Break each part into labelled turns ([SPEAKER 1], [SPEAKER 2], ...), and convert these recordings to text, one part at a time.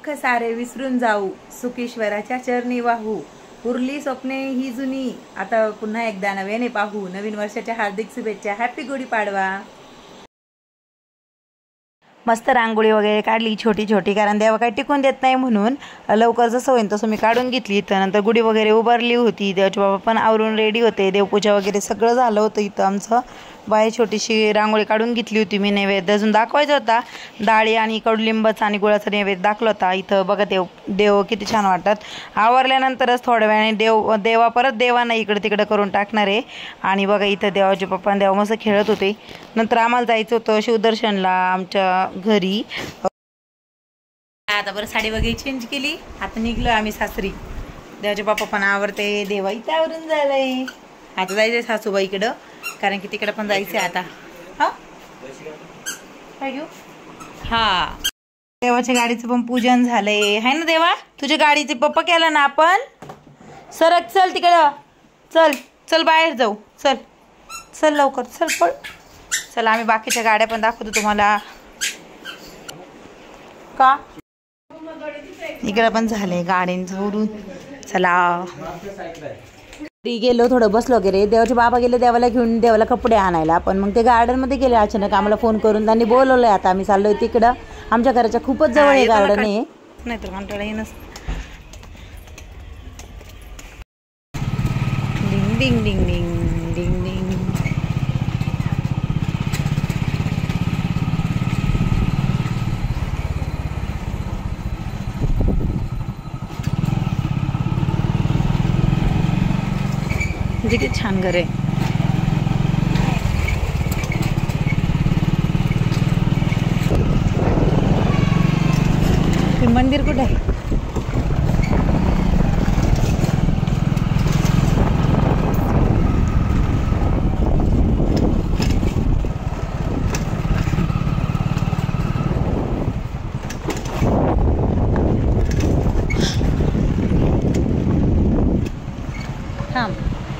[SPEAKER 1] दुःख सारे विसरून जाऊ, सुखेश्वराच्या चरणी वाहू, उरली स्वप्ने ही जुनी, आता पुन्हा एकदा नव्याने पाहू. नवीन वर्षाच्या हार्दिक शुभेच्छा. हॅपी गुढीपाडवा. मस्त रांगोळी वगैरे काढली छोटी छोटी, कारण देवा काही टिकून देत नाही म्हणून लवकर जसं होईल तसं मी काढून घेतली. त्यानंतर गुढी वगैरे उभारली होती. देवाचे बाबा पण आवरून रेडी होते. देवपूजा वगैरे सगळं झालं होतं. इथं आमचं बाहेर छोटीशी रांगोळी काढून घेतली होती मी. नैवेद्य अजून दाखवायचा होता. डाळी आणि कडुलिंबाचा आणि गुळाचा नैवेद्य दाखवला होता. इथं बघा देव किती छान वाटतात. आवरल्यानंतरच थोड्या वेळाने देवा परत देवांना इकडे तिकडे करून टाकणार आहे. आणि बघा इथं देवाचे पप्पा आणि देवा मस्त खेळत होते. नंतर आम्हाला जायचं होतं शिवदर्शनला आमच्या घरी. आता बरं साडी वगैरे चेंज केली. आता निघलो आम्ही सासरी. देवाचे बाप्पा पण आवडते. देवा इथं आवरून झालंय. आता जायचंय सासूबाईकडं, कारण की तिकडं पण जायचंय आता. हा काय घेऊ? हा देवाच्या गाडीचं पण पूजन झालंय है ना. देवा तुझ्या गाडीचे पप्पा केला ना आपण. सरक चल तिकडं. चल चल बाहेर जाऊ. चल चल लवकर चल पळ. चला आम्ही बाकीच्या गाड्या पण दाखवतो तुम्हाला. का इकडं पण झालंय गाड्यांवरून. चला गेलो थोडं बसलो वगैरे. देवाचे बाबा गेले देवाला घेऊन, देवाला कपडे आणायला. पण मग ते गार्डनमध्ये गेले अचानक. आम्हाला फोन करून त्यांनी बोलवलंय. आता आम्ही चाललोय तिकडं. आमच्या घराच्या खूपच जवळ आहे गार्डन आहे. नाहीतर कंटाळा येईनच. डिंग डिंग डिंग डिंग डिंग डिंग. किती छान घर आहे. मंदिर कुठे आहे? थांब.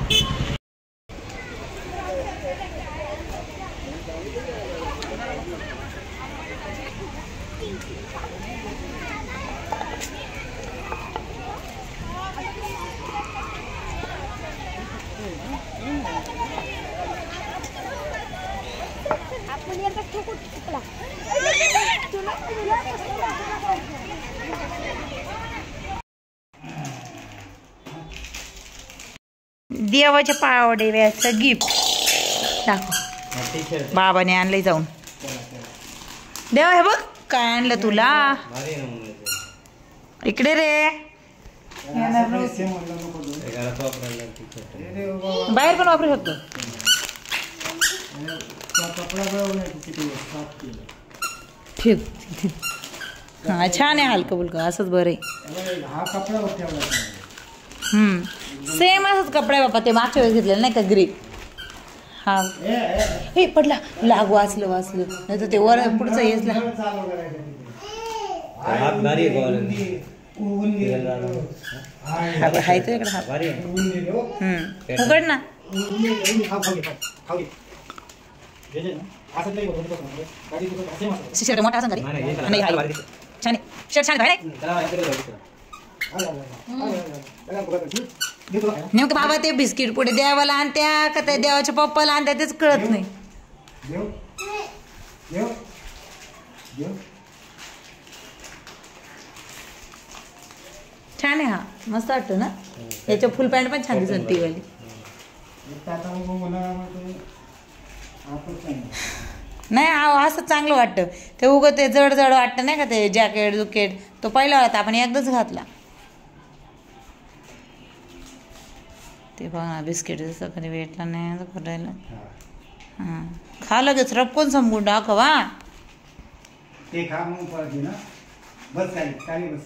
[SPEAKER 1] देवाच्या पावडेव्याचं गिफ्ट दाखव. बाबाने आणलंय जाऊन. देवा हे बघ काय आणलं तुला. इकडे रे. बाहेर पण वापरू शकतो. ठीक हा छान आहे. हलकं फुलकं असंच बरं आहे. सेम असंच कपडा बाबा. ते मागच्या वेळेस घेतलेलं नाही का ग्रीप. हा हे पडला लाग. वाचलं नाही तर ते वर पुढचं येस ला. हाय तो इकडे हात. उघड ना. शर्ट मोठा असं घरी छान शर्ट छान आहे. नेमकं बाबा ते बिस्किट पुढे देवाला आणत्या का त्या देवाच्या पप्पाला आणत्या तेच कळत नाही. छान आहे. हा मस्त वाटतो ना. याच्या फुल पॅन्ट पण छान दिसत ती वाली. नाही असं चांगलं वाटतं. ते उगं ते जड जड वाटतं नाही का ते जॅकेट जुकेट. तो पहिला होता आपण एकदाच घातला. ते बघ ना बिस्किट जसं कधी भेटला नाही करायला. हां खा लगेच रपकोन संपून टाकव.
[SPEAKER 2] ते खा मग परत ना. बस खाली बस.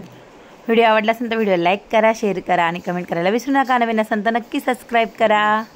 [SPEAKER 1] व्हिडिओ आवडला असेल तर व्हिडिओ लाईक करा, शेअर करा आणि कमेंट करायला विसरू नका. नवीन असेल तर नक्की सबस्क्राईब करा.